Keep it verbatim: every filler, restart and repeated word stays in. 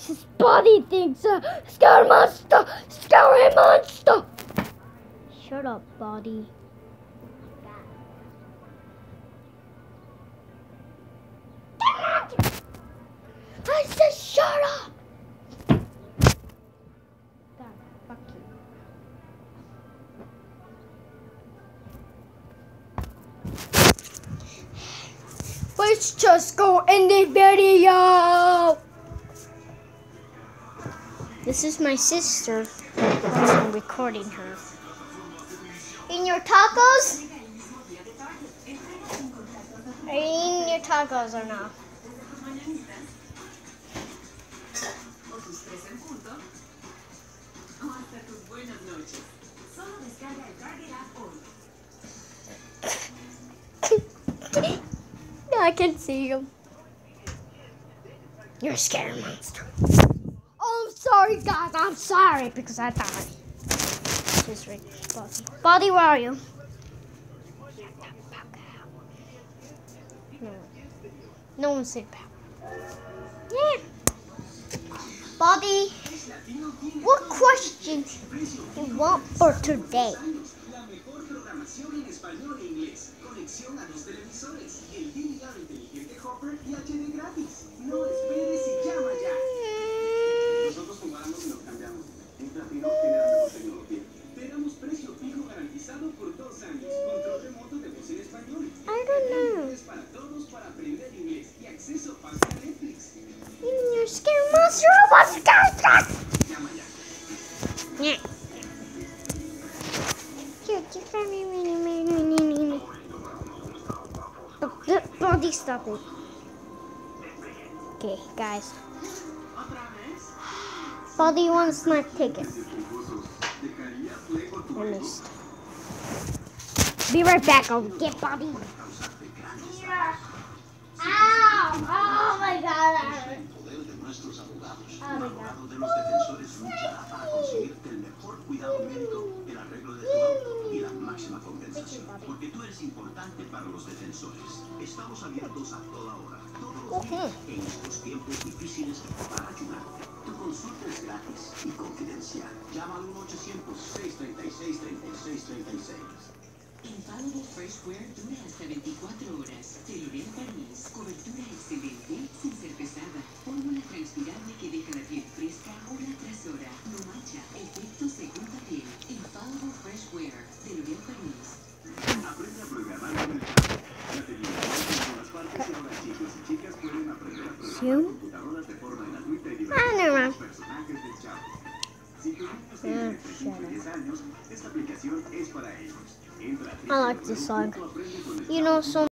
His body thinks a scary monster, scary monster. Shut up, body. I said shut up. God, fuck you. Let's just go in the video. This is my sister. I'm recording her. In your tacos? Are you eating your tacos or not? I can see you. You're a scary monster. Oh, I'm sorry, guys. I'm sorry because I died. Just right, Body. Body, where are you? No, no one said power. Yeah. Body, what question you want for today? Conexión a los televisores y el D V R inteligente Hopper y H D gratis. No esperes y llama ya. Nosotros comparamos y nos cambiamos. En Platino tiene la mejor tecnología. Te damos precio fijo garantizado por dos años. Control remoto de voz en español. I don't know. Es para todos para aprender inglés y acceso fácil a Netflix. You're scared monster robots. Llama ya. Yeah. Body, stop it. Okay, guys. Body, you want a snack ticket? I missed. Be right back. I'll get Body. Yeah. Ow! Oh my god. Oh my god. Porque tú eres importante para los defensores. Estamos abiertos a toda hora, todos los días, en estos tiempos difíciles para ayudarte. Tu consulta es gratis y confidencial. Llama al uno ochocientos, seis tres seis, tres seis tres seis. Infallible Freshwear dura hasta veinticuatro horas. De L'Oréal Paris. Cobertura excelente, sin ser pesada. Fórmula transpirable que deja la piel fresca hora tras hora. No mancha, efecto segunda piel. Infallible Freshwear. De L'Oréal Paris. Aprende a programar en el chat. La tecnología en todas partes y ahora chicos y chicas pueden aprender a programar computadoras de forma gratuita y divertida con los personajes del chat. Si tus niños tienen entre cinco y diez años, esta aplicación es para ellos. I like this song. You know, so